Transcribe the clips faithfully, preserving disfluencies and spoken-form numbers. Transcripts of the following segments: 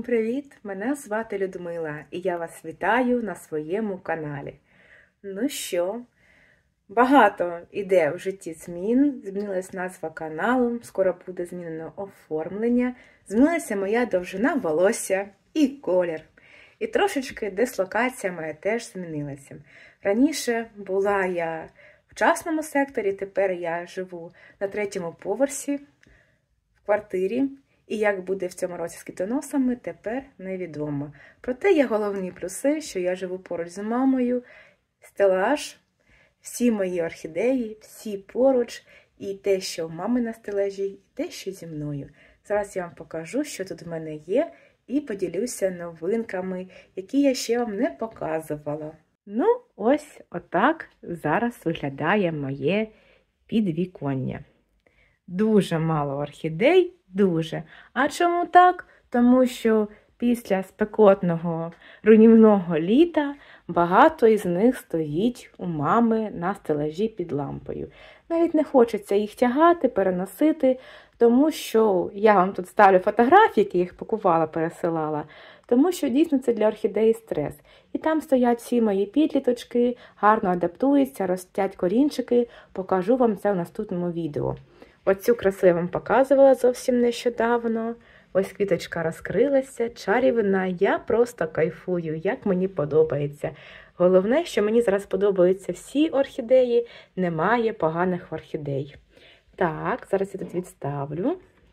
привіт! Мене звати Людмила і я вас вітаю на своєму каналі. Ну що, багато іде в житті змін, змінилась назва каналу, скоро буде змінено оформлення, змінилася моя довжина волосся і колір. І трошечки дислокація моя теж змінилася. Раніше була я в частному секторі, тепер я живу на третьому поверсі в квартирі. І як буде в цьому році з квітоносами, тепер невідомо. Проте є головні плюси, що я живу поруч з мамою, стелаж, всі мої орхідеї, всі поруч, і те, що в мами на стелажі, і те, що зі мною. Зараз я вам покажу, що тут в мене є, і поділюся новинками, які я ще вам не показувала. Ну, ось отак зараз виглядає моє підвіконня. Дуже мало орхідей, дуже. А чому так? Тому що після спекотного руйнівного літа багато із них стоїть у мами на стелажі під лампою. Навіть не хочеться їх тягати, переносити, тому що я вам тут ставлю фотографії, які їх пакувала, пересилала, тому що дійсно це для орхідеї стрес. І там стоять всі мої підліточки, гарно адаптуються, ростять корінчики, покажу вам це в наступному відео. Оцю красу я вам показувала зовсім нещодавно. Ось квіточка розкрилася, чарівна. Я просто кайфую, як мені подобається. Головне, що мені зараз подобаються всі орхідеї, немає поганих орхідей. Так, зараз я тут відставлю.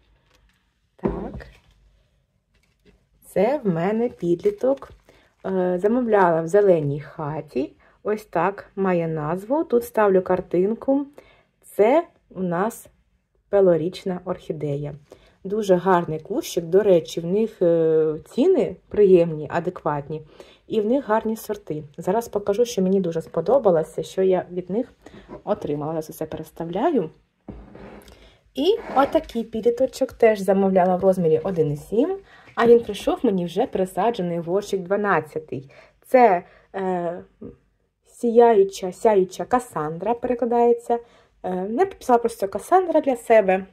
Так. Це в мене підліток. Замовляла в зеленій хаті. Ось так має назву. Тут ставлю картинку. Це у нас пелорічна орхідея. Дуже гарний кущик. До речі, в них ціни приємні, адекватні. І в них гарні сорти. Зараз покажу, що мені дуже сподобалося, що я від них отримала. Зараз усе переставляю. І отакий підліточок теж замовляла в розмірі один і сім. А він прийшов мені вже пересаджений горщик дванадцятий. Це е, сіяюча, сяюча Касандра перекладається. Я підписала просто Касандра для себе.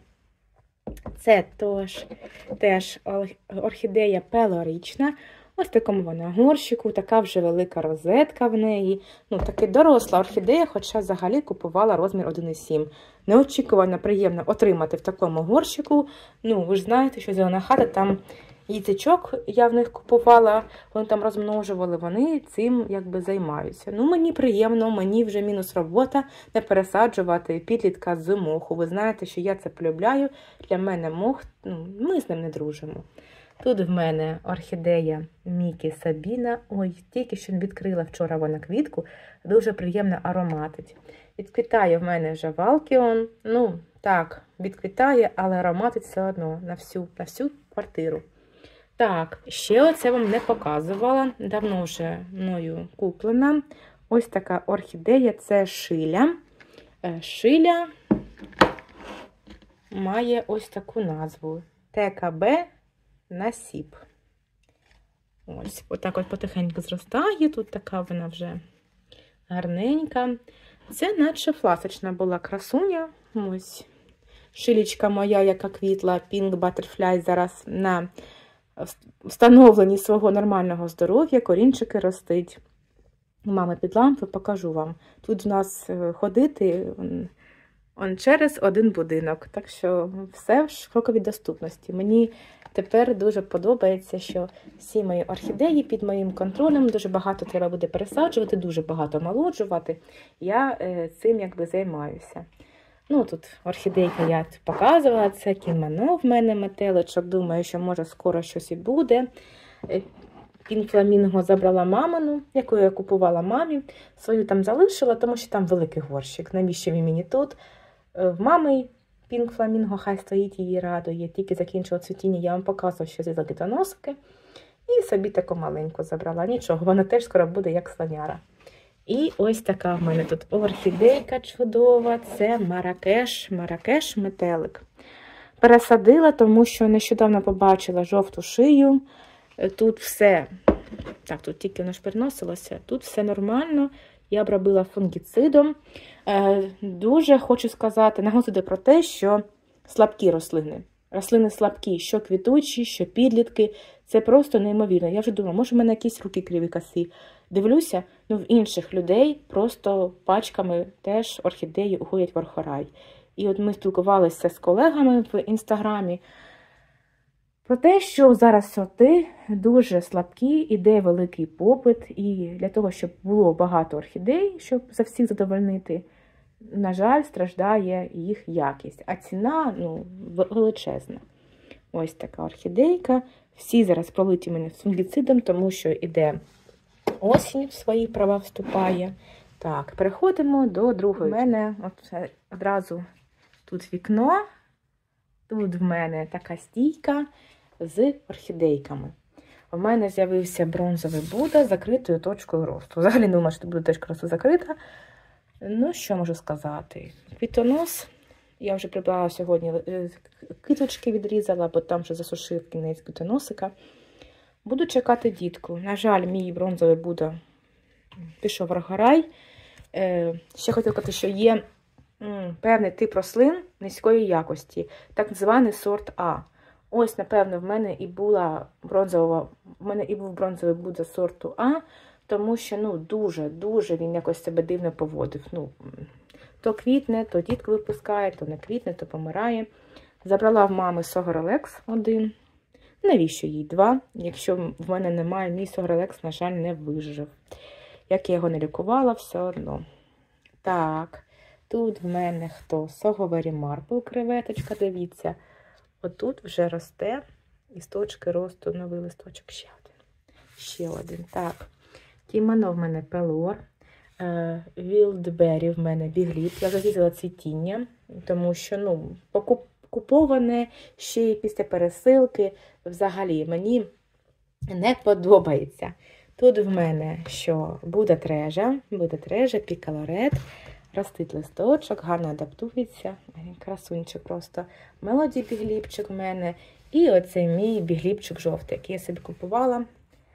Це тож, теж орхідея пелорічна. Ось в такому вона горщику, така вже велика розетка в неї. Ну, таки доросла орхідея, хоча взагалі купувала розмір один і сім. Неочікувано приємно отримати в такому горщику. Ну, ви ж знаєте, що зелена хата, там яйцечок я в них купувала, вони там розмножували, вони цим якби займаються. Ну, мені приємно, мені вже мінус робота не пересаджувати підлітка з моху. Ви знаєте, що я це полюбляю, для мене мох, ну, ми з ним не дружимо. Тут в мене орхідея Мікі Сабіна. Ой, тільки що відкрила вчора вона квітку, дуже приємно ароматить. Відквітає в мене вже Валкіон. Ну, так, відквітає, але ароматить все одно на всю, на всю квартиру. Так, ще оце вам не показувала, давно вже мною куплена. Ось така орхідея, це шиля. Шиля має ось таку назву. Те ка бе насіп. Ось, отак от потихеньку зростає, тут така вона вже гарненька. Це наче фласочна була красуня. Ось, шилічка моя, яка квітла, Pink Butterfly, зараз на встановленні свого нормального здоров'я, корінчики ростить. Мами під лампою, покажу вам. Тут в нас ходити он через один будинок, так що все в шоковій доступності. Мені тепер дуже подобається, що всі мої орхідеї під моїм контролем, дуже багато треба буде пересаджувати, дуже багато молоджувати. Я цим якби займаюся. Ну, тут орхідейка я показувала, це кімоно в мене метеличок, думаю, що може скоро щось і буде. Пінк Фламінго забрала мамину, яку я купувала мамі, свою там залишила, тому що там великий горщик, навіщо він мені тут. В мами Пінк Фламінго, хай стоїть, її радує, тільки закінчила цвітіння, я вам показувала, що це за квітоноски. І собі таку маленьку забрала, нічого, вона теж скоро буде як слоняра. І ось така в мене тут орхідейка чудова, це Маракеш, Маракеш метелик. Пересадила, тому що нещодавно побачила жовту шию. Тут все, так, тут тільки воно ж переносилося, тут все нормально. Я обробила фунгіцидом. Дуже хочу сказати, наголосити про те, що слабкі рослини рослини слабкі, що квітучі, що підлітки. Це просто неймовірно. Я вже думала, може в мене якісь руки криві косі. Дивлюся, ну в інших людей просто пачками теж орхідеї уходять в орхорай. І от ми спілкувалися з колегами в інстаграмі про те, що зараз сорти дуже слабкі, іде великий попит, і для того, щоб було багато орхідей, щоб за всіх задовольнити, на жаль, страждає їх якість. А ціна, ну, величезна. Ось така орхідейка. Всі зараз пролиті мене фунгіцидом, тому що іде осінь, в свої права вступає. Так, переходимо до другої. У мене от одразу тут вікно, тут в мене така стійка з орхідейками. У мене з'явився бронзовий Будда з закритою точкою росту. Взагалі не думаю, що буде точка росту закрита. Ну, що можу сказати? Квітонос. Я вже прибрала сьогодні, квіточки відрізала, бо там вже засушив кінець квітоносика. Буду чекати дітку. На жаль, мій бронзовий Будда пішов в орхорай. Ще хотіла сказати, що є певний тип рослин низької якості, так званий сорт А. Ось, напевно, в мене і була бронзова, в мене і був бронзовий Будда сорту А, тому що, ну, дуже-дуже він якось себе дивно поводив. Ну, то квітне, то дітку випускає, то не квітне, то помирає. Забрала в мами Согролекс один. Навіщо їй два? Якщо в мене немає, мій Согролекс, на жаль, не вижив. Як я його не лікувала, все одно. Так, тут в мене хто? Соговері Марпл, креветочка, дивіться. Отут вже росте, із точки росту новий листочок ще один. Ще один, так. Кімоно в мене Пелор. Вілдбері в мене бігліп. Я завізила цвітіння, тому що, ну, куповане ще й після пересилки. Взагалі, мені не подобається. Тут в мене, що буде трежа, буде трежа, пікалорет. Ростить листочок, гарно адаптується. Красунчик просто. Мелоді бігліпчик в мене. І оцей мій бігліпчик жовтий, який я собі купувала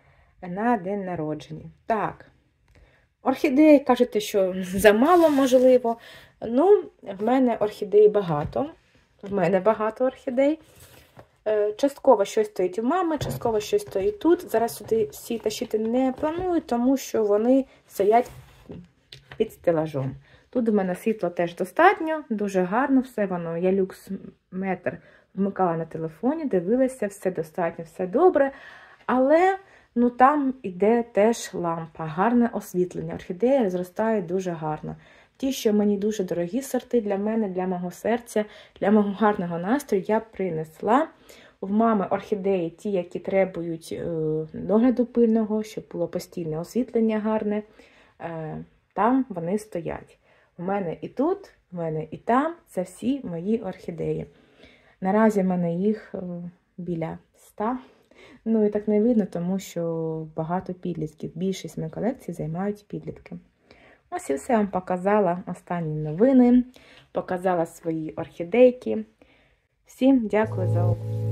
на день народження. Так. Орхідеї, кажете, що замало, можливо. Ну, в мене орхідей багато. В мене багато орхідей. Частково щось стоїть у мами, частково щось стоїть тут. Зараз сюди всі тащити не планую, тому що вони стоять під стелажом. Тут в мене світла теж достатньо, дуже гарно все воно. Я люкс-метр вмикала на телефоні, дивилася, все достатньо, все добре. Але, ну, там іде теж лампа, гарне освітлення. Орхідеї зростають дуже гарно. Ті, що мені дуже дорогі сорти для мене, для мого серця, для мого гарного настрою, я принесла. В мами орхідеї ті, які требують е, догляду пильного, щоб було постійне освітлення гарне, е, там вони стоять. У мене і тут, у мене і там, це всі мої орхідеї. Наразі в мене їх е, біля ста. Ну і так не видно, тому що багато підлітків. Більшість моєї колекції займають підлітки. Ось і все вам показала останні новини, показала свої орхідейки. Всім дякую за увагу.